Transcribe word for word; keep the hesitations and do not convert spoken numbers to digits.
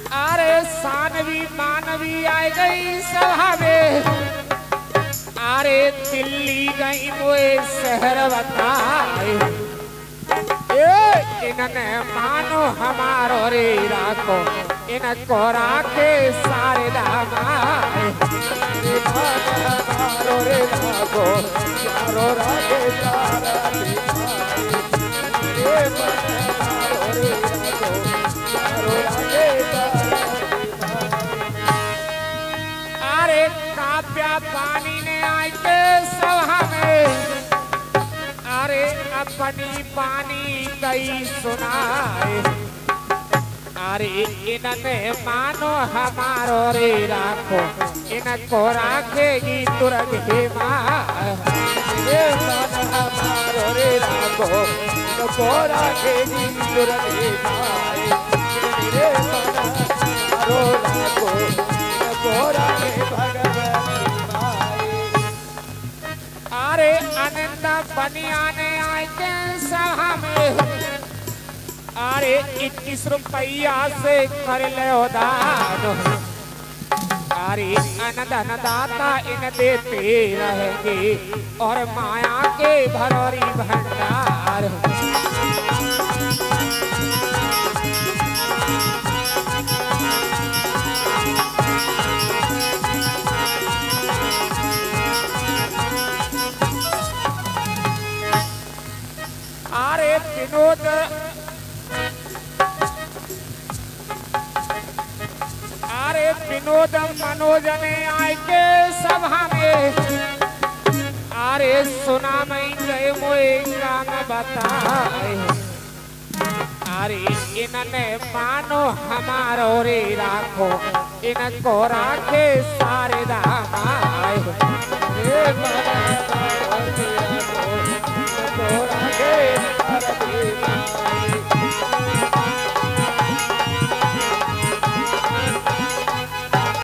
अरे सानवी मानवी आ गई सभा में, अरे दिल्ली गई मोए शहर बताए, इन्हें मानो हमारो रे राखो, इनको राखे सारे दामाए, हमारो रे राखो, यारो राखे सारा अरे काव्या पानी ने आए के सभा में, अरे अपनी पानी कई सुनाए, अरे इन्हें मानो हमारो रे राखो, इनको राखेगी तुरंत ही माँ, हमारो रे राखो, इनको राखेगी तुरंत ही माँ, हमारो राखो, इनको राखे अरे अनंता बनिया ने आए के सभा में, अरे इक्कीस रुपया से कर ले दान, अरे अनधन दाता इन देते रहेंगे और माया के भरोरी भंडार। अरे विनोद अरे विनोद मनोज ने आए के सभा में, अरे सुना मैं गए मोए गान बताए, अरे इन्हें मानो हमारो रे राखो, इनको राखे